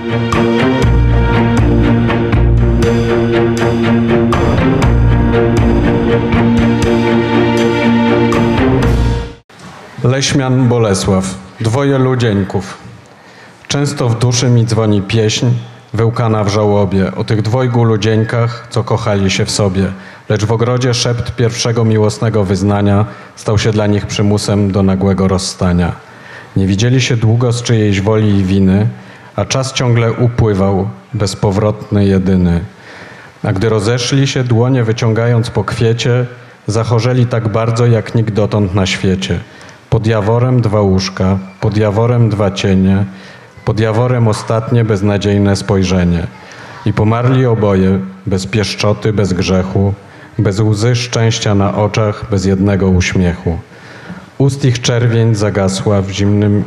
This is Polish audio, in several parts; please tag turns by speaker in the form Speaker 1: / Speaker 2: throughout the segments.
Speaker 1: Leśmian Bolesław, dwoje ludzieńków. Często w duszy mi dzwoni pieśń, wyłkana w żałobie, o tych dwojgu ludzieńkach, co kochali się w sobie. Lecz w ogrodzie szept pierwszego miłosnego wyznania stał się dla nich przymusem do nagłego rozstania. Nie widzieli się długo z czyjejś woli i winy, a czas ciągle upływał, bezpowrotny, jedyny. A gdy rozeszli się, dłonie wyciągając po kwiecie, zachorzeli tak bardzo, jak nikt dotąd na świecie. Pod jaworem dwa łóżka, pod jaworem dwa cienie, pod jaworem ostatnie beznadziejne spojrzenie. I pomarli oboje, bez pieszczoty, bez grzechu, bez łzy szczęścia na oczach, bez jednego uśmiechu. Ust ich czerwień zagasła w zimnym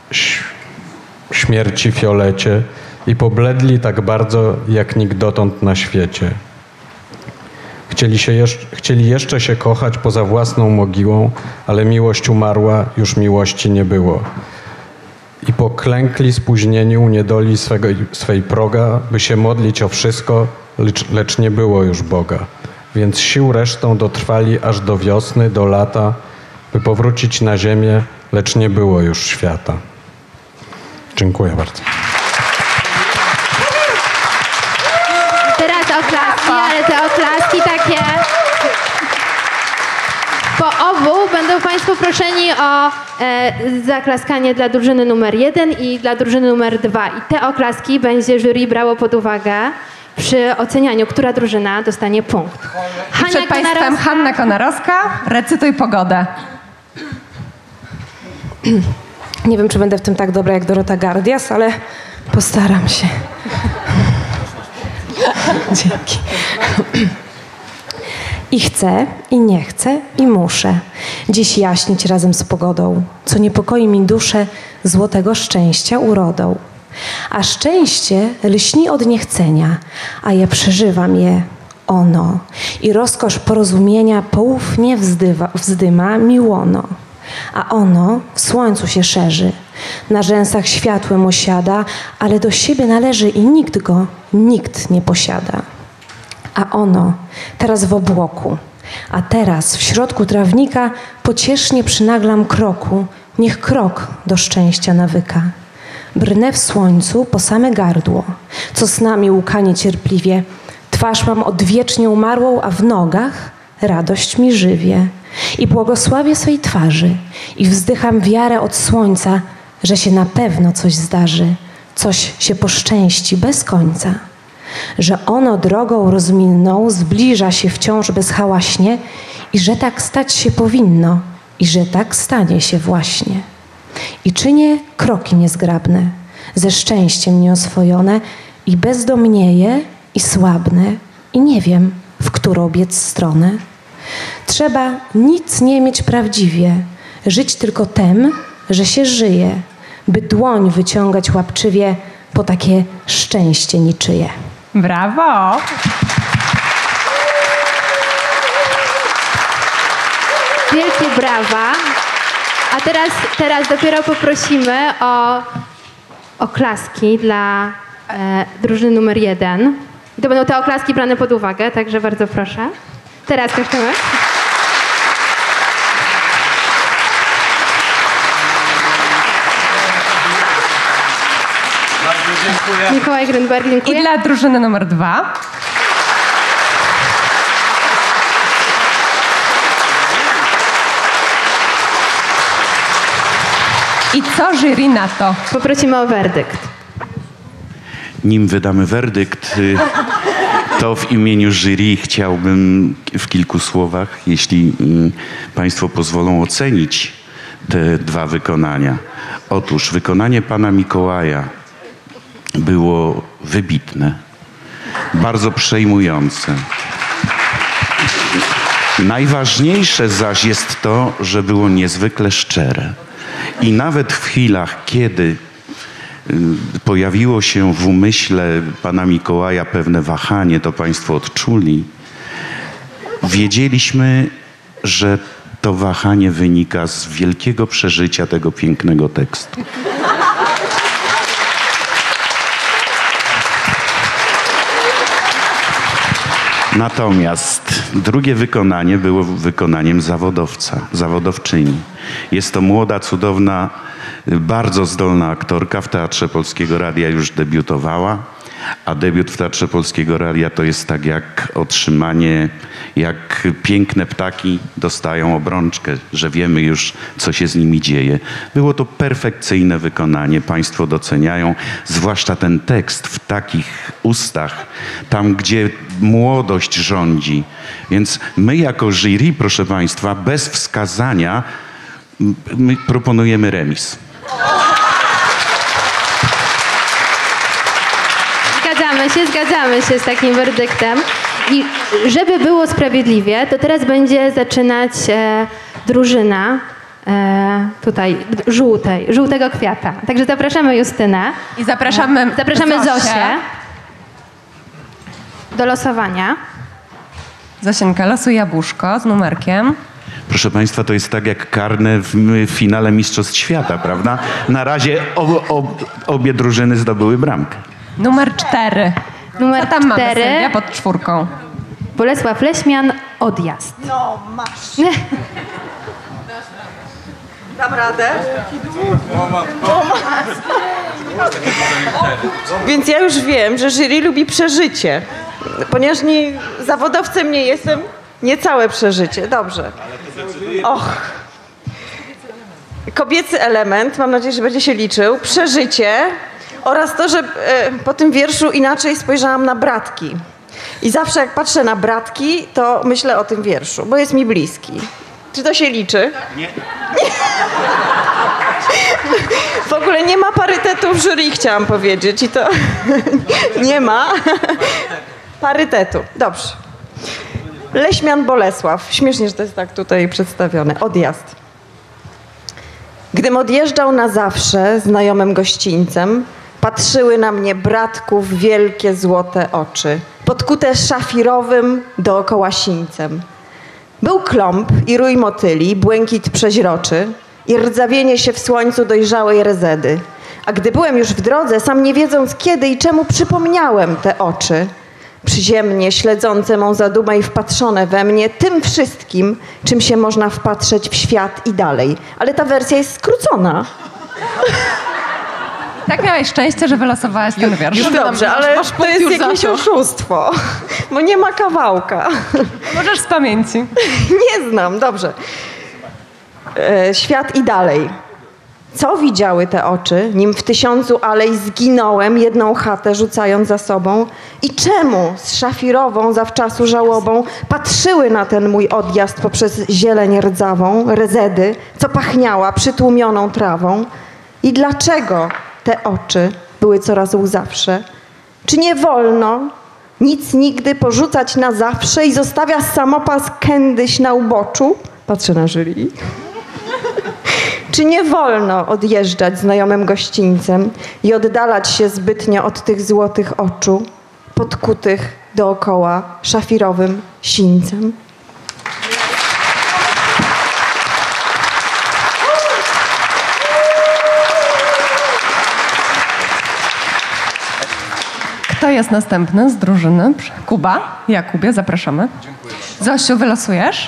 Speaker 1: śmierci fiolecie i pobledli tak bardzo, jak nikt dotąd na świecie. Chcieli jeszcze się kochać poza własną mogiłą, ale miłość umarła, już miłości nie było. I poklękli spóźnieni u niedoli swej proga, by się modlić o wszystko, lecz nie było już Boga. Więc sił resztą dotrwali aż do wiosny, do lata, by powrócić na ziemię, lecz nie było już świata. Dziękuję bardzo.
Speaker 2: Teraz oklaski, ale te oklaski takie... Po obu będą Państwo proszeni o zaklaskanie dla drużyny numer 1 i dla drużyny numer 2. I te oklaski będzie jury brało pod uwagę przy ocenianiu, która drużyna dostanie punkt.
Speaker 3: Przed Państwem Hanna Konarowska, recytuj pogodę.
Speaker 4: Nie wiem, czy będę w tym tak dobra jak Dorota Gardias, ale postaram się. Dzięki. I chcę, i nie chcę, i muszę dziś jaśnić razem z pogodą, co niepokoi mi duszę złotego szczęścia urodą. A szczęście lśni od niechcenia, a ja przeżywam je, ono. I rozkosz porozumienia poufnie wzdyma mi łono. A ono w słońcu się szerzy, na rzęsach światłem osiada, ale do siebie należy i nikt nie posiada. A ono teraz w obłoku, a teraz w środku trawnika pociesznie przynaglam kroku, niech krok do szczęścia nawyka. Brnę w słońcu po same gardło, co snami łkanie cierpliwie, twarz mam odwiecznie umarłą, a w nogach radość mi żywie. I błogosławię swej twarzy i wzdycham wiarę od słońca, że się na pewno coś zdarzy, coś się poszczęści bez końca. Że ono drogą rozminną zbliża się wciąż bezhałaśnie i że tak stać się powinno i że tak stanie się właśnie. I czynię kroki niezgrabne, ze szczęściem nieoswojone i bezdomnieję i słabnę i nie wiem, w którą biec stronę. Trzeba nic nie mieć prawdziwie, żyć tylko tem, że się żyje, by dłoń wyciągać łapczywie po takie szczęście niczyje.
Speaker 3: Brawo!
Speaker 2: Wielkie brawa. A teraz dopiero poprosimy o oklaski dla drużyny numer 1. I to będą te oklaski brane pod uwagę, także bardzo proszę. Teraz kończymy.
Speaker 1: Dziękuję.
Speaker 2: Mikołaj Grünberg, dziękuję.
Speaker 3: I dla drużyny numer 2. I co jury na to?
Speaker 2: Poprosimy o werdykt.
Speaker 5: Nim wydamy werdykt, to w imieniu jury chciałbym w kilku słowach, jeśli Państwo pozwolą, ocenić te dwa wykonania. Otóż wykonanie pana Mikołaja było wybitne, bardzo przejmujące. Najważniejsze zaś jest to, że było niezwykle szczere. I nawet w chwilach, kiedy pojawiło się w umyśle pana Mikołaja pewne wahanie, to Państwo odczuli, wiedzieliśmy, że to wahanie wynika z wielkiego przeżycia tego pięknego tekstu. Natomiast drugie wykonanie było wykonaniem zawodowczyni. Jest to młoda, cudowna, bardzo zdolna aktorka. W Teatrze Polskiego Radia już debiutowała, a debiut w Teatrze Polskiego Radia to jest tak jak otrzymanie, jak piękne ptaki dostają obrączkę, że wiemy już, co się z nimi dzieje. Było to perfekcyjne wykonanie, państwo doceniają, zwłaszcza ten tekst w takich ustach, tam gdzie młodość rządzi. Więc my jako jury, proszę państwa, bez wskazania my proponujemy remis.
Speaker 2: Zgadzamy się z takim werdyktem. I żeby było sprawiedliwie, to teraz będzie zaczynać drużyna żółtego kwiata. Także zapraszamy Justynę.
Speaker 3: I zapraszamy
Speaker 2: Zosię do losowania.
Speaker 3: Zosienka, losuj jabłuszko z numerkiem.
Speaker 5: Proszę państwa, to jest tak jak karne w finale Mistrzostw Świata, prawda? Na razie obie drużyny zdobyły bramkę.
Speaker 3: Numer 4.
Speaker 2: Numer
Speaker 3: Co tam mamy,
Speaker 2: 4.
Speaker 3: Sylwia, pod 4?
Speaker 2: Bolesław Leśmian, Odjazd.
Speaker 6: No, masz. Dam radę? Więc ja już wiem, że jury lubi przeżycie. Ponieważ zawodowcem nie jestem, nie całe przeżycie. Dobrze. Och. Kobiecy element, mam nadzieję, że będzie się liczył. Przeżycie oraz to, że po tym wierszu inaczej spojrzałam na bratki. I zawsze jak patrzę na bratki, to myślę o tym wierszu, bo jest mi bliski. Czy to się liczy? Nie. W ogóle nie ma parytetu w jury, chciałam powiedzieć. I to nie ma parytetu. Dobrze. Leśmian Bolesław. Śmiesznie, że to jest tak tutaj przedstawione. Odjazd. Gdym odjeżdżał na zawsze znajomym gościńcem, patrzyły na mnie bratków wielkie złote oczy, podkute szafirowym dookoła sińcem. Był klomp i rój motyli, błękit przeźroczy i rdzawienie się w słońcu dojrzałej rezedy. A gdy byłem już w drodze, sam nie wiedząc kiedy i czemu przypomniałem te oczy, przyziemnie śledzące mą zadumę i wpatrzone we mnie tym wszystkim, czym się można wpatrzeć w świat i dalej. Ale ta wersja jest skrócona.
Speaker 3: Tak miałeś szczęście, że wylosowałaś ten wiersz.
Speaker 6: Już dobrze, ale to jest jakieś oszustwo, bo nie ma kawałka.
Speaker 3: Możesz z pamięci.
Speaker 6: Nie znam, dobrze. Świat i dalej. Co widziały te oczy, nim w 1000 alej zginąłem, jedną chatę rzucając za sobą? I czemu z szafirową zawczasu żałobą patrzyły na ten mój odjazd poprzez zieleń rdzawą, rezedy, co pachniała przytłumioną trawą? I dlaczego te oczy były coraz łzawsze? Czy nie wolno nic nigdy porzucać na zawsze i zostawia samopas kędyś na uboczu? Patrzę na jury. Czy nie wolno odjeżdżać znajomym gościńcem i oddalać się zbytnio od tych złotych oczu, podkutych dookoła szafirowym sińcem?
Speaker 3: Kto jest następny z drużyny? Kuba. Jakubie, zapraszamy. Dziękuję. Zosiu, wylosujesz?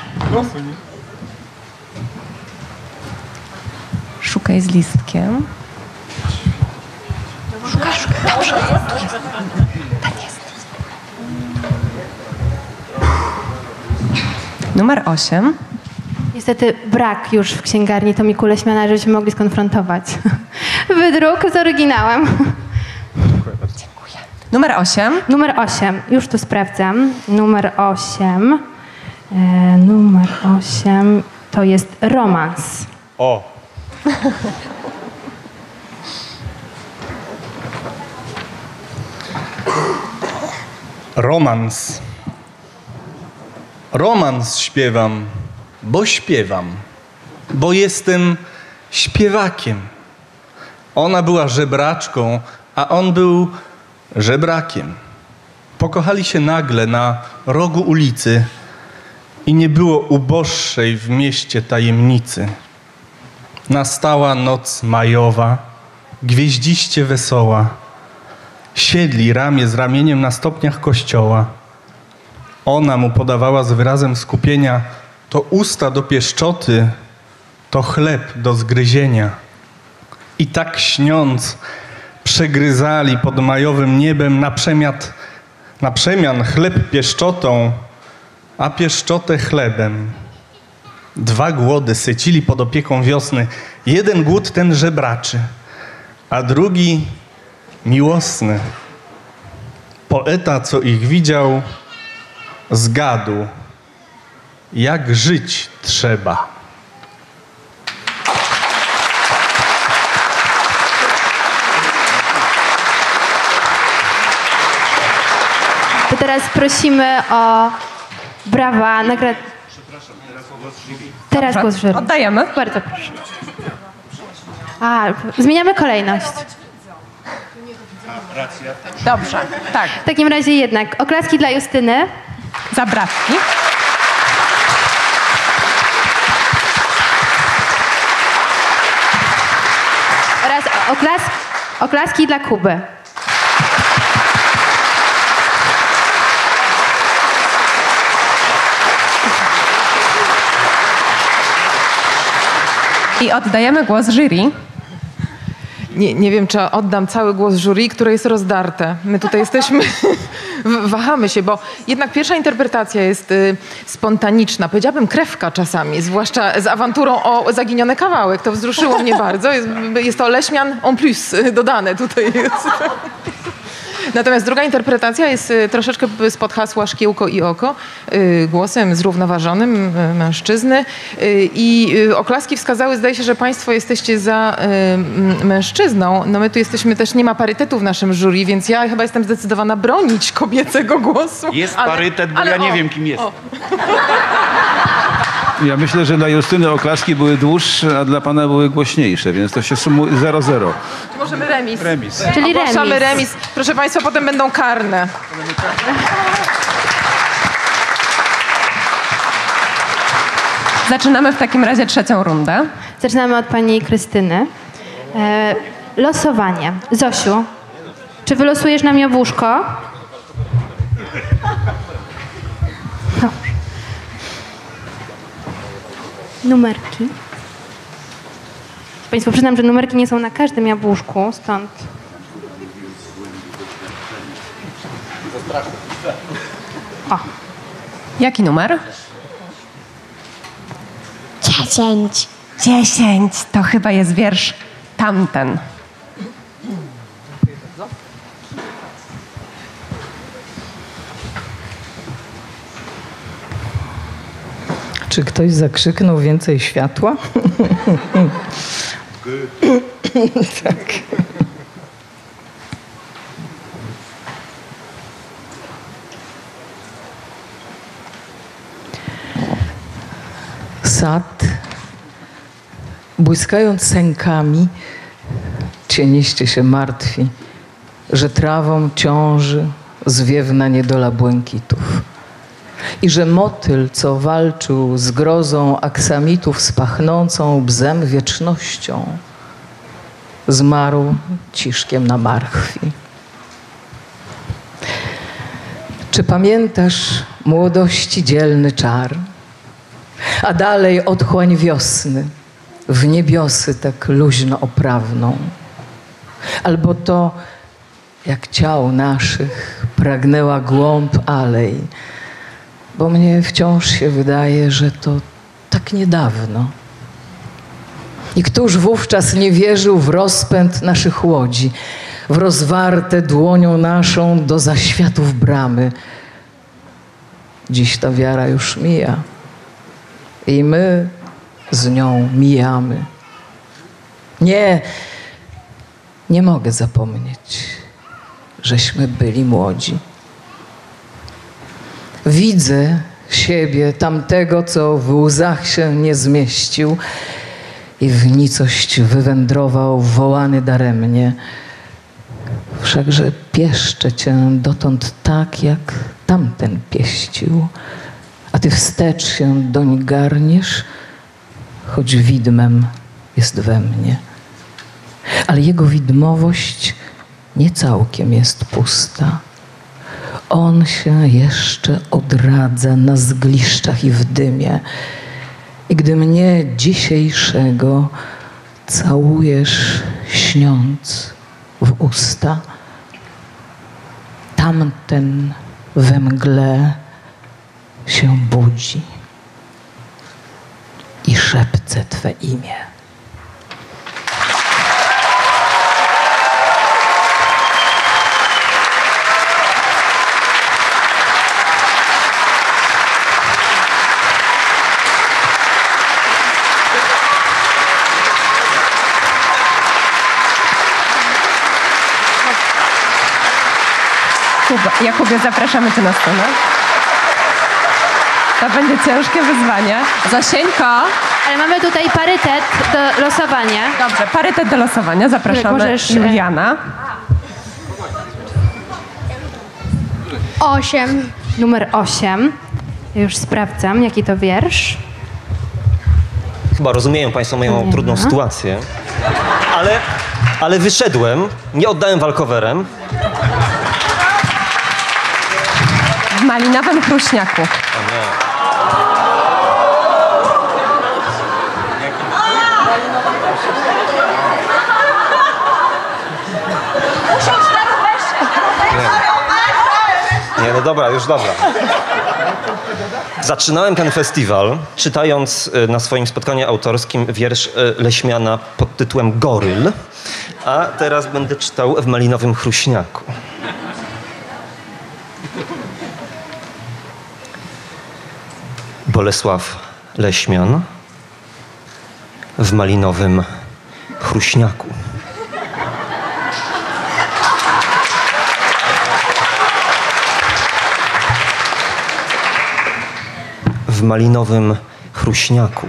Speaker 3: Szukaj z listkiem. Szukaj. Dobrze. Tak jest. Numer 8.
Speaker 2: Niestety brak już w księgarni Tomiku Leśmiana, żebyśmy mogli skonfrontować wydruk z oryginałem.
Speaker 3: Dziękuję. Numer 8.
Speaker 2: Numer 8. Już tu sprawdzam. Numer 8 to jest romans.
Speaker 7: O! Romans. Romans śpiewam, bo jestem śpiewakiem. Ona była żebraczką, a on był żebrakiem. Pokochali się nagle na rogu ulicy i nie było uboższej w mieście tajemnicy. Nastała noc majowa, gwieździście wesoła. Siedli ramię z ramieniem na stopniach kościoła. Ona mu podawała z wyrazem skupienia to usta do pieszczoty, to chleb do zgryzienia. I tak śniąc, przegryzali pod majowym niebem na przemian chleb pieszczotą, a pieszczotę chlebem. 2 głody sycili pod opieką wiosny. Jeden głód ten żebraczy, a drugi miłosny. Poeta, co ich widział, zgadł, jak żyć trzeba.
Speaker 2: To teraz prosimy o brawa, Teraz głos jury.
Speaker 3: Oddajemy.
Speaker 2: Bardzo proszę. Zmieniamy kolejność.
Speaker 3: Dobrze, tak.
Speaker 2: W takim razie jednak oklaski dla Justyny.
Speaker 3: Za bratki.
Speaker 2: Oraz oklaski dla Kuby.
Speaker 3: I oddajemy głos jury.
Speaker 8: Nie wiem, czy oddam cały głos jury, które jest rozdarte. My tutaj jesteśmy, wahamy się, bo jednak pierwsza interpretacja jest spontaniczna. Powiedziałabym krewka czasami, zwłaszcza z awanturą o zaginiony kawałek. To wzruszyło mnie bardzo. Jest to leśmian en plus dodane tutaj jest. Natomiast druga interpretacja jest troszeczkę spod hasła szkiełko i oko, głosem zrównoważonym mężczyzny. I oklaski wskazały, zdaje się, że państwo jesteście za mężczyzną. No my tu jesteśmy też, nie ma parytetu w naszym jury, więc ja chyba jestem zdecydowana bronić kobiecego głosu.
Speaker 5: Jest parytet, bo ja nie wiem, kim jest.
Speaker 9: Ja myślę, że dla Justyny oklaski były dłuższe, a dla pana były głośniejsze, więc to się sumuje 0-0.
Speaker 8: Możemy remis.
Speaker 2: Czyli
Speaker 8: Ogłaszamy
Speaker 2: remis.
Speaker 8: remis. Proszę państwa, potem będą karne.
Speaker 3: Zaczynamy w takim razie trzecią rundę.
Speaker 2: Zaczynamy od pani Krystyny. Losowanie. Zosiu, czy wylosujesz nam jabłuszko? Dobrze. Numerki. Państwo, przyznam, że numerki nie są na każdym jabłuszku, stąd... O.
Speaker 3: Jaki numer?
Speaker 10: 10.
Speaker 3: 10. To chyba jest wiersz Tamten.
Speaker 11: Czy ktoś zakrzyknął więcej światła? Tak. Sad, błyskając sękami, cieniście się martwi, że trawą ciąży zwiewna niedola błękitów. I że motyl, co walczył z grozą aksamitów z pachnącą bzem wiecznością, zmarł ciszkiem na marchwi. Czy pamiętasz młodości dzielny czar, a dalej otchłań wiosny w niebiosy tak luźno oprawną? Albo to, jak ciał naszych pragnęła głąb alej, bo mnie wciąż się wydaje, że to tak niedawno. I któż wówczas nie wierzył w rozpęd naszych łodzi, w rozwarte dłonią naszą do zaświatów bramy. Dziś ta wiara już mija i my z nią mijamy. Nie mogę zapomnieć, żeśmy byli młodzi. Widzę siebie, tamtego, co w łzach się nie zmieścił i w nicość wywędrował, wołany daremnie. Wszakże pieszczę cię dotąd tak, jak tamten pieścił, a ty wstecz się doń garniesz, choć widmem jest we mnie. Ale jego widmowość nie całkiem jest pusta. on się jeszcze odradza na zgliszczach i w dymie. I gdy mnie dzisiejszego całujesz śniąc w usta, tamten we mgle się budzi i szepce Twe imię.
Speaker 3: Jakubie, zapraszamy Cię na scenę. To będzie ciężkie wyzwanie. Zosieńko.
Speaker 2: Ale mamy tutaj parytet do losowania.
Speaker 3: Dobrze, parytet do losowania. Zapraszamy
Speaker 2: Możesz,
Speaker 3: Juliana.
Speaker 2: 8. Numer 8. Ja już sprawdzam, jaki to wiersz.
Speaker 12: Chyba rozumieją Państwo moją trudną sytuację. Ale wyszedłem, nie oddałem walkowerem.
Speaker 3: W malinowym chruśniaku.
Speaker 12: Nie, no dobra, już dobra. Zaczynałem ten festiwal czytając na swoim spotkaniu autorskim wiersz Leśmiana pod tytułem Goryl, a teraz będę czytał w malinowym chruśniaku. Bolesław Leśmian w malinowym chruśniaku. W malinowym chruśniaku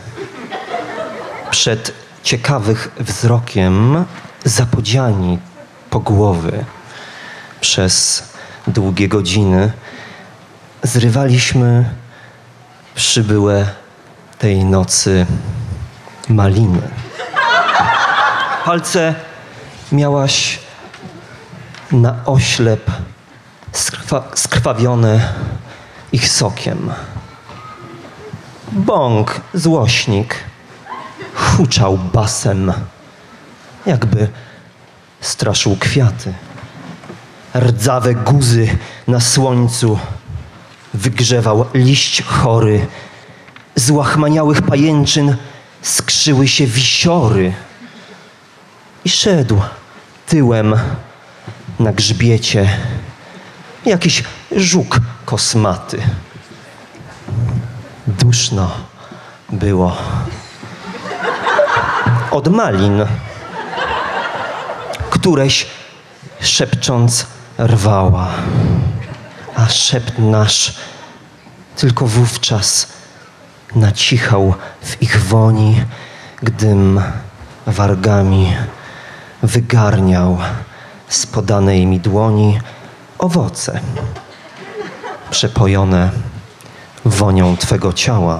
Speaker 12: przed ciekawych wzrokiem zapodziani po głowy przez długie godziny zrywaliśmy przybyłe tej nocy maliny. Palce miałaś na oślep skrwawione ich sokiem. Bąk, złośnik, huczał basem, jakby straszył kwiaty. Rdzawe guzy na słońcu wygrzewał liść chory. Z łachmaniałych pajęczyn skrzyły się wisiory. I szedł tyłem na grzbiecie jakiś żuk kosmaty. Duszno było. Od malin, któreś szepcząc rwała, a szept nasz tylko wówczas nacichał w ich woni, gdym wargami wygarniał z podanej mi dłoni owoce przepojone wonią Twego ciała.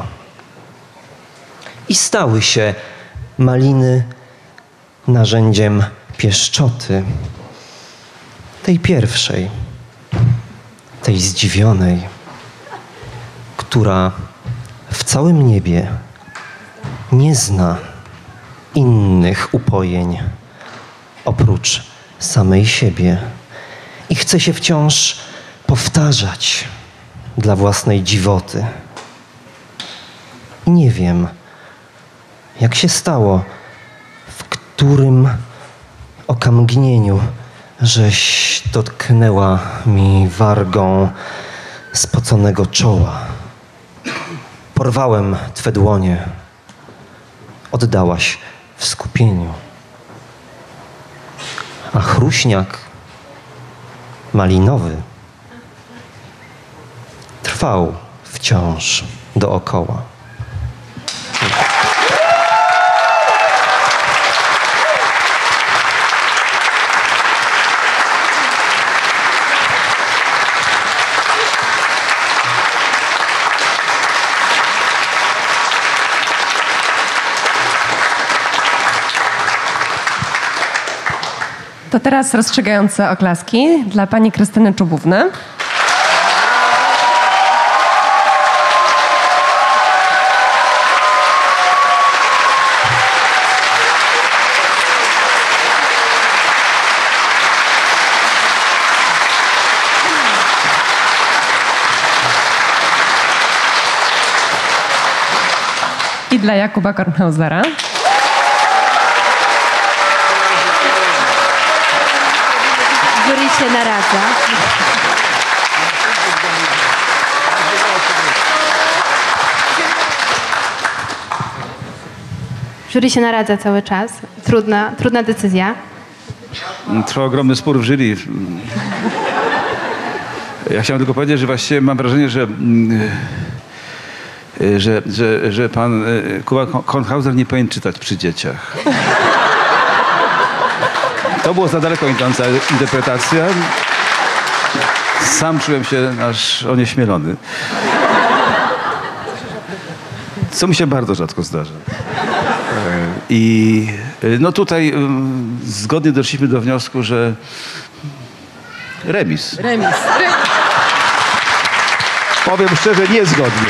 Speaker 12: I stały się maliny narzędziem pieszczoty, tej pierwszej, tej zdziwionej, która w całym niebie nie zna innych upojeń oprócz samej siebie i chce się wciąż powtarzać dla własnej dziwoty. Nie wiem, jak się stało, w którym okamgnieniu, żeś dotknęła mi wargą spoconego czoła. Porwałem Twe dłonie, oddałaś w skupieniu. A chruśniak malinowy trwał wciąż dookoła.
Speaker 3: To teraz rozstrzygające oklaski dla pani Krystyny Czubówny. dla Jakuba Kornhausera.
Speaker 2: Jury się naradza. Jury się naradza cały czas. Trudna decyzja.
Speaker 9: Trwa ogromny spór w jury. Ja chciałem tylko powiedzieć, że właściwie mam wrażenie, że pan Kuba Kornhauser nie powinien czytać przy dzieciach. To było za daleko idąca interpretacja. Sam czułem się aż onieśmielony. Co mi się bardzo rzadko zdarza. I no tutaj zgodnie doszliśmy do wniosku, że remis. Powiem szczerze, niezgodnie.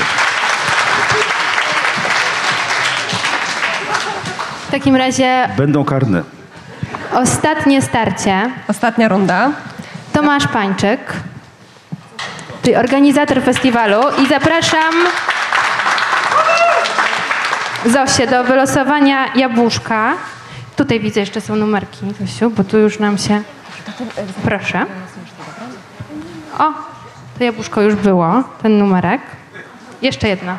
Speaker 2: W takim razie
Speaker 9: Będą karne.
Speaker 2: ostatnie starcie.
Speaker 3: Ostatnia runda.
Speaker 2: Tomasz Pańczyk, czyli organizator festiwalu, i zapraszam Zosię do wylosowania jabłuszka. Tutaj widzę, jeszcze są numerki, Zosiu, bo tu już nam się... Proszę. O, to jabłuszko już było, ten numerek. Jeszcze jedno.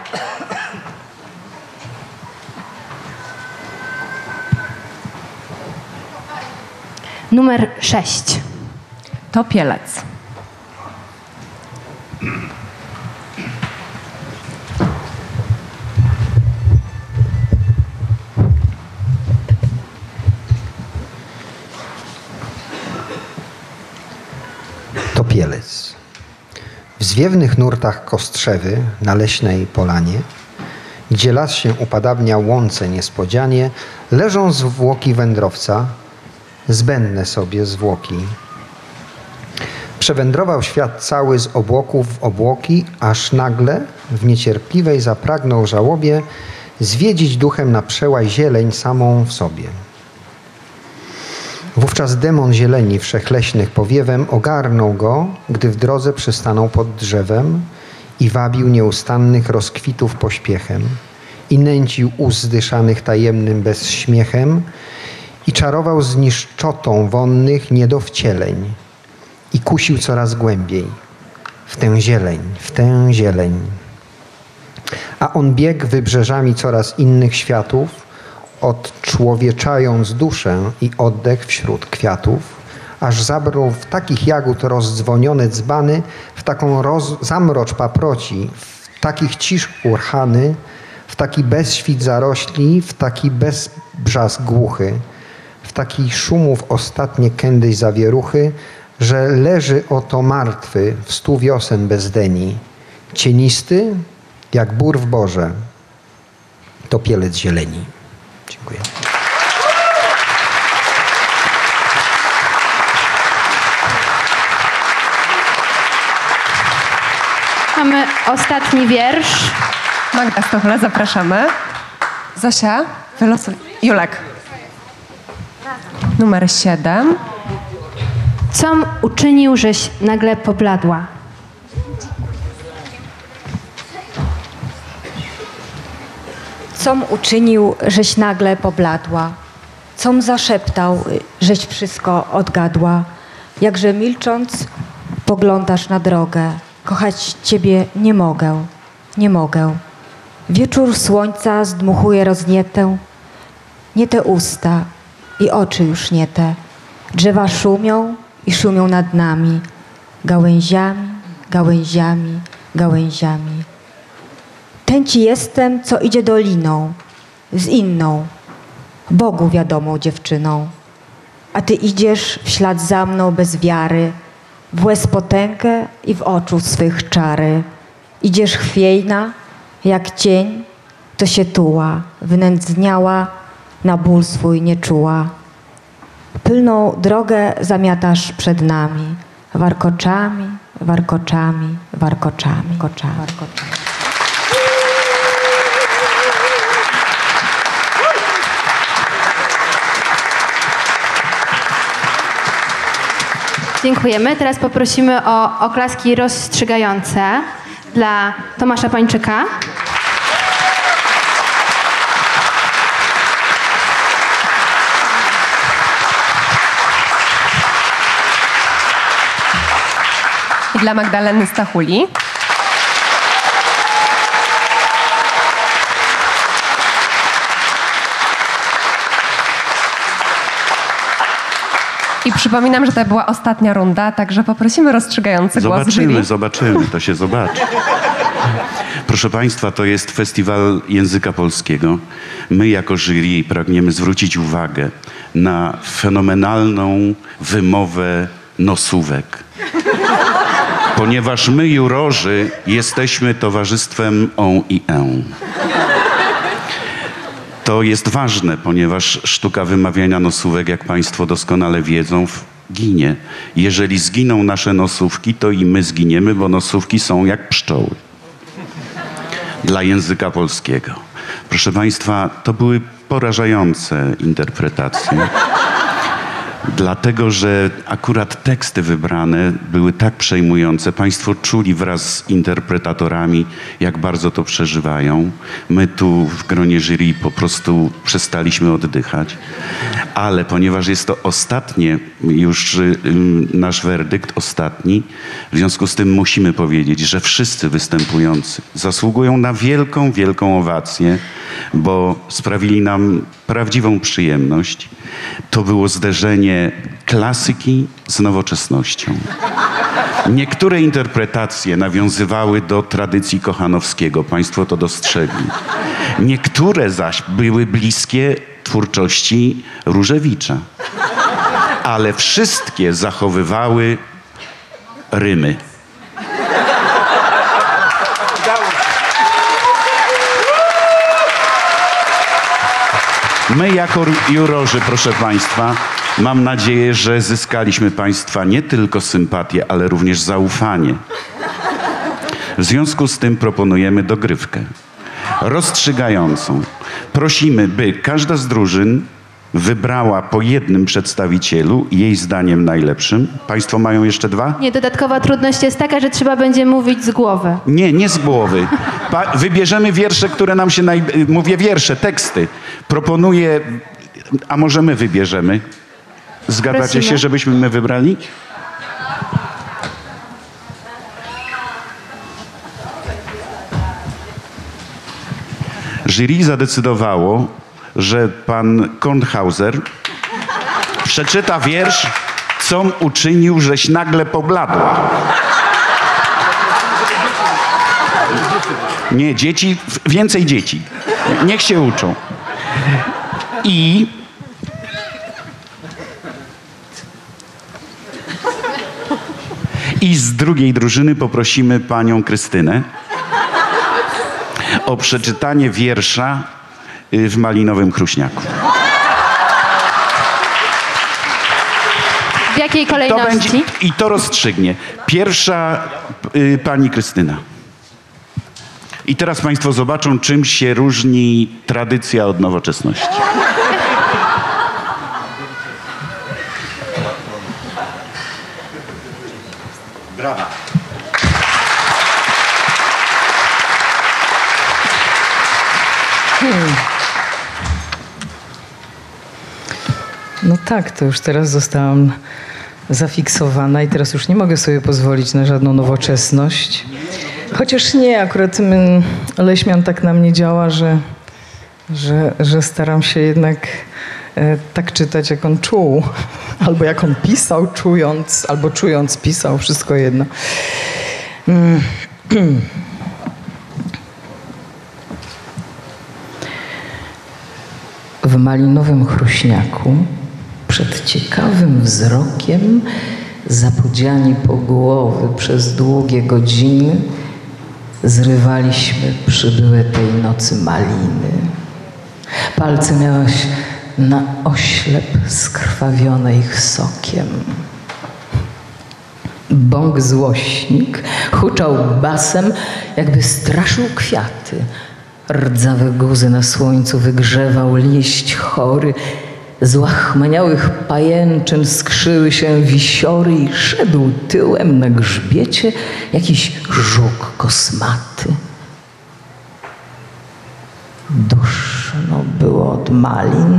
Speaker 2: Numer 6.
Speaker 3: Topielec.
Speaker 13: Topielec. W zwiewnych nurtach Kostrzewy na leśnej polanie, gdzie las się upadabnia łące niespodzianie, leżą zwłoki wędrowca, zbędne sobie zwłoki. Przewędrował świat cały z obłoków w obłoki, aż nagle w niecierpliwej zapragnął żałobie zwiedzić duchem na przełaj zieleń samą w sobie. Wówczas demon zieleni wszechleśnych powiewem ogarnął go, gdy w drodze przystanął pod drzewem i wabił nieustannych rozkwitów pośpiechem i nęcił ust zdyszanych tajemnym bezśmiechem i czarował zniszczotą wonnych niedowcieleń i kusił coraz głębiej w tę zieleń, w tę zieleń. A on biegł wybrzeżami coraz innych światów, odczłowieczając duszę i oddech wśród kwiatów, aż zabrał w takich jagód rozdzwonione dzbany, w taką zamrocz paproci, w takich cisz urchany, w taki bezświt zarośli, w taki bezbrzask głuchy, w taki szumów ostatnie kędyś zawieruchy, że leży oto martwy w 100 wiosen bezdeni, cienisty jak bór w borze, topielec zieleni. Dziękuję.
Speaker 2: Mamy ostatni wiersz.
Speaker 3: Magda Stochla, zapraszamy. Zosia, wylosuj. Julek. Numer 7.
Speaker 2: Com uczynił, żeś nagle pobladła?
Speaker 14: Com uczynił, żeś nagle pobladła? Com zaszeptał, żeś wszystko odgadła? Jakże milcząc poglądasz na drogę, kochać ciebie nie mogę, nie mogę. Wieczór słońca zdmuchuje roznietę, nie te usta i oczy już nie te. Drzewa szumią i szumią nad nami, gałęziami, gałęziami, gałęziami. Ten ci jestem, co idzie doliną, z inną, Bogu wiadomą dziewczyną. A ty idziesz w ślad za mną bez wiary, w łez potęgę i w oczu swych czary. Idziesz chwiejna, jak cień, to się tuła, wynędzniała, na ból swój nie czuła. Pylną drogę zamiatasz przed nami, warkoczami, warkoczami, warkoczami, warkoczami.
Speaker 2: Dziękujemy. Teraz poprosimy o oklaski rozstrzygające dla Tomasza Pańczyka.
Speaker 3: I dla Magdaleny Stachuli. I przypominam, że to była ostatnia runda, także poprosimy rozstrzygający głos jury.
Speaker 5: Zobaczymy, to się zobaczy. Proszę Państwa, to jest Festiwal Języka Polskiego. My jako jury pragniemy zwrócić uwagę na fenomenalną wymowę nosówek. Ponieważ my, jurorzy, jesteśmy towarzystwem on i en. To jest ważne, ponieważ sztuka wymawiania nosówek, jak Państwo doskonale wiedzą, ginie. Jeżeli zginą nasze nosówki, to i my zginiemy, bo nosówki są jak pszczoły. Dla języka polskiego. Proszę Państwa, to były porażające interpretacje. Dlatego, że akurat teksty wybrane były tak przejmujące. Państwo czuli wraz z interpretatorami, jak bardzo to przeżywają. My tu w gronie jury po prostu przestaliśmy oddychać. Ale ponieważ jest to ostatnie, już nasz werdykt ostatni, w związku z tym musimy powiedzieć, że wszyscy występujący zasługują na wielką, wielką owację, bo sprawili nam prawdziwą przyjemność. To było zderzenie klasyki z nowoczesnością. Niektóre interpretacje nawiązywały do tradycji Kochanowskiego. Państwo to dostrzegli. Niektóre zaś były bliskie twórczości Różewicza. Ale wszystkie zachowywały rymy. My jako jurorzy, proszę Państwa, mam nadzieję, że zyskaliśmy Państwa nie tylko sympatię, ale również zaufanie. W związku z tym proponujemy dogrywkę rozstrzygającą. Prosimy, by każda z drużyn wybrała po jednym przedstawicielu, jej zdaniem najlepszym. Państwo mają jeszcze dwa?
Speaker 2: Nie, dodatkowa trudność jest taka, że trzeba będzie mówić z głowy.
Speaker 5: Nie z głowy. Wybierzemy wiersze, które nam się... Mówię wiersze, teksty. Proponuję... A może my wybierzemy? Zgadzacie się, żebyśmy my wybrali? Jury zadecydowało, że pan Kornhauser przeczyta wiersz "Com uczynił, żeś nagle pobladła". Nie, dzieci, więcej dzieci. Niech się uczą. I z drugiej drużyny poprosimy panią Krystynę o przeczytanie wiersza w Malinowym Chruśniaku.
Speaker 2: W jakiej kolejności?
Speaker 5: I to rozstrzygnie. Pierwsza pani Krystyna. I teraz Państwo zobaczą, czym się różni tradycja od nowoczesności. Brawa.
Speaker 11: No tak, to już teraz zostałam zafiksowana i teraz już nie mogę sobie pozwolić na żadną nowoczesność. Chociaż nie, akurat Leśmian tak na mnie działa, że staram się jednak tak czytać, jak on czuł. Albo jak on pisał, czując, albo czując pisał, wszystko jedno. W Malinowym Chruśniaku przed ciekawym wzrokiem, zapodziani po głowy przez długie godziny, zrywaliśmy przybyłe tej nocy maliny. Palce miałaś na oślep skrwawione ich sokiem. Bąk złośnik huczał basem, jakby straszył kwiaty. Rdzawe guzy na słońcu wygrzewał liść chory. Z łachmaniałych pajęczyn skrzyły się wisiory i szedł tyłem na grzbiecie jakiś żuk kosmaty. Duszno było od malin,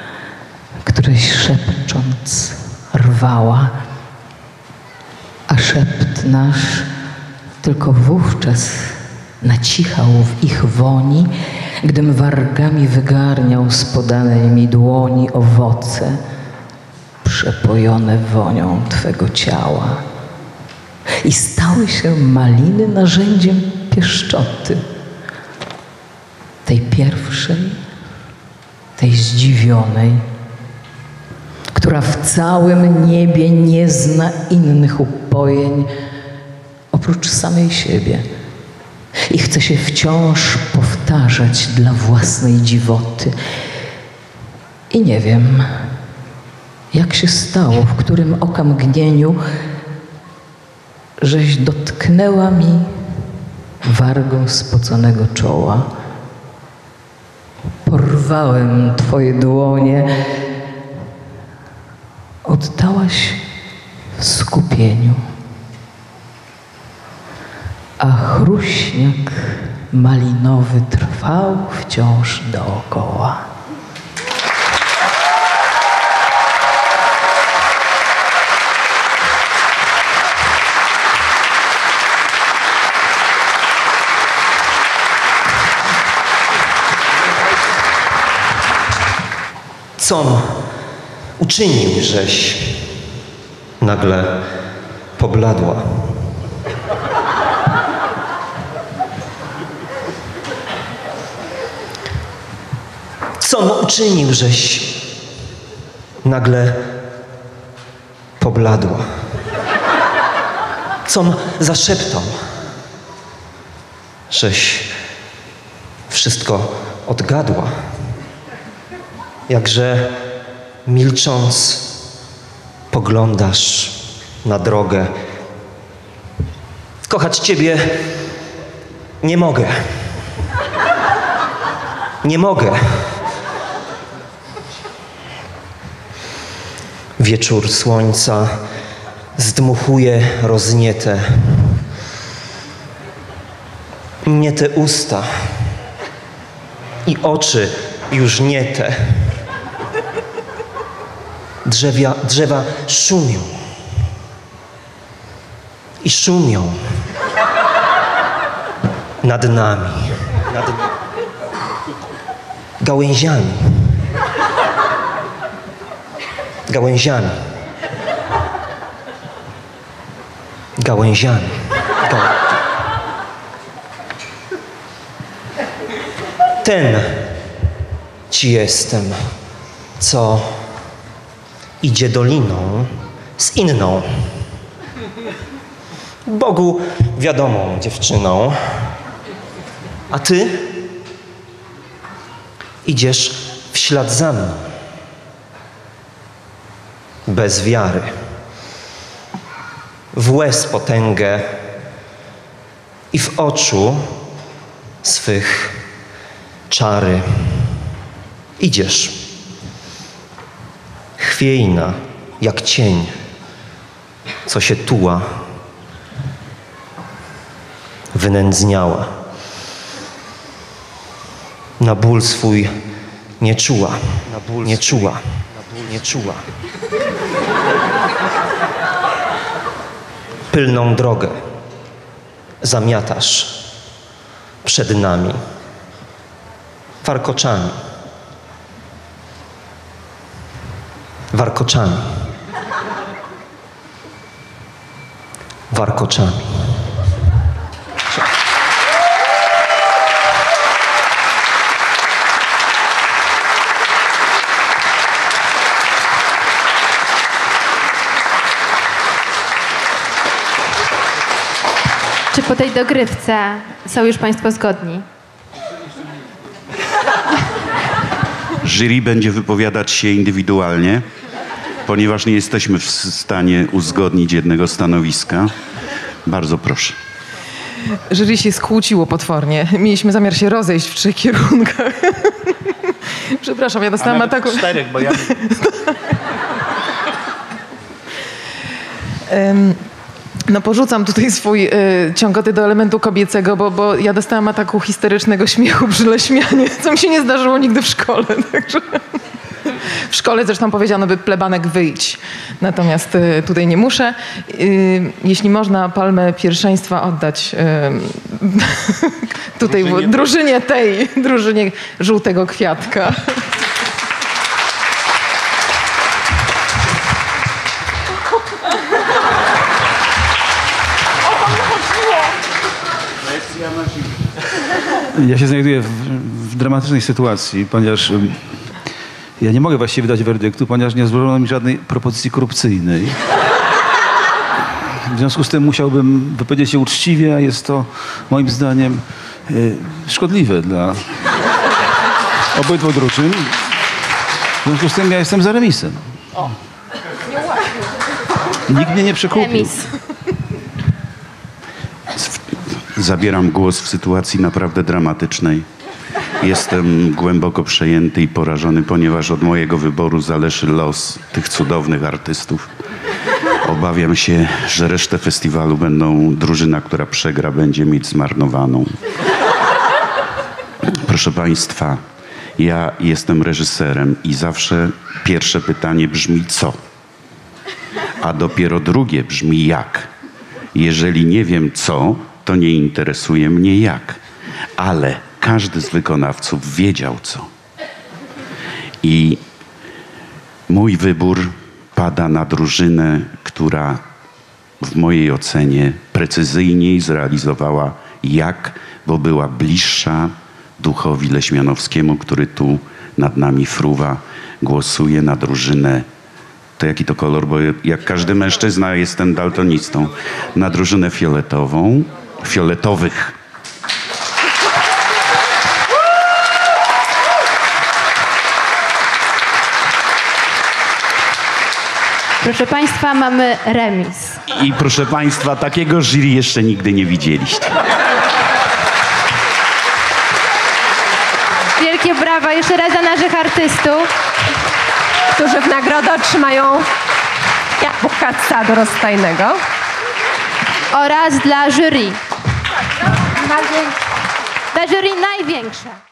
Speaker 11: któreś szepcząc rwała, aż szept nasz tylko wówczas nacichał w ich woni, gdym wargami wygarniał z podanej mi dłoni owoce przepojone wonią Twego ciała. I stały się maliny narzędziem pieszczoty, tej pierwszej, tej zdziwionej, która w całym niebie nie zna innych upojeń oprócz samej siebie i chce się wciąż powtarzać dla własnej dziwoty. I nie wiem, jak się stało, w którym okamgnieniu, żeś dotknęła mi wargą spoconego czoła. Porwałem Twoje dłonie, oddałaś w skupieniu, a chruśniak malinowy trwał wciąż dookoła.
Speaker 12: Co uczynił, żeś nagle pobladła? Co uczynił, żeś nagle pobladła? Com zaszeptał, żeś wszystko odgadła? Jakże milcząc poglądasz na drogę. Kochać Ciebie nie mogę. Nie mogę. Wieczór słońca zdmuchuje rozniete. Nie te usta i oczy już nie te. Drzewa szumią i szumią nad nami, nad gałęziami. Gałęziami. Gałęziami. Ten ci jestem, co idzie doliną z inną, Bogu wiadomą dziewczyną, a ty idziesz w ślad za mną, bez wiary, w łez potęgę i w oczu swych czary. Idziesz, chwiejna jak cień, co się tuła, wynędzniała. Na ból swój nie czuła, nie czuła, nie czuła. Pylną drogę zamiatasz przed nami warkoczami. Warkoczami. Warkoczami.
Speaker 2: Czy po tej dogrywce są już Państwo zgodni?
Speaker 5: Jury będzie wypowiadać się indywidualnie, ponieważ nie jesteśmy w stanie uzgodnić jednego stanowiska. Bardzo proszę.
Speaker 8: Jury się skłóciło potwornie. Mieliśmy zamiar się rozejść w 3 kierunkach. Przepraszam, ja dostałam ataku.
Speaker 9: 4, bo ja...
Speaker 8: No porzucam tutaj swój ciągoty do elementu kobiecego, bo ja dostałam ataku histerycznego śmiechu przy Leśmianie, co mi się nie zdarzyło nigdy w szkole. Także... W szkole zresztą powiedziano by plebanek wyjdź, natomiast tutaj nie muszę. Jeśli można palmę pierwszeństwa oddać tutaj drużynie żółtego kwiatka.
Speaker 9: Ja się znajduję w dramatycznej sytuacji, ponieważ ja nie mogę właściwie wydać werdyktu, ponieważ nie złożono mi żadnej propozycji korupcyjnej. W związku z tym musiałbym wypowiedzieć się uczciwie, a jest to moim zdaniem szkodliwe dla obydwu drużyn. W związku z tym ja jestem za remisem. Nikt mnie nie przekupił.
Speaker 2: Remis.
Speaker 5: Zabieram głos w sytuacji naprawdę dramatycznej. Jestem głęboko przejęty i porażony, ponieważ od mojego wyboru zależy los tych cudownych artystów. Obawiam się, że resztę festiwalu drużyna, która przegra, będzie mieć zmarnowaną. Proszę Państwa, ja jestem reżyserem i zawsze pierwsze pytanie brzmi co? A dopiero drugie brzmi jak? Jeżeli nie wiem co, to nie interesuje mnie jak. Ale każdy z wykonawców wiedział co. I mój wybór pada na drużynę, która w mojej ocenie precyzyjniej zrealizowała jak, bo była bliższa duchowi Leśmianowskiemu, który tu nad nami fruwa, głosuje na drużynę. To jaki to kolor, bo jak każdy mężczyzna jestem daltonistą. Na drużynę fioletową, fioletowych.
Speaker 2: Proszę Państwa, mamy remis.
Speaker 5: I proszę Państwa, takiego jury jeszcze nigdy nie widzieliście.
Speaker 2: Wielkie brawa jeszcze raz dla naszych artystów,
Speaker 3: którzy w nagrodę otrzymają jabłka z sadu rozstajnego.
Speaker 2: oraz dla jury. Dla jury największe.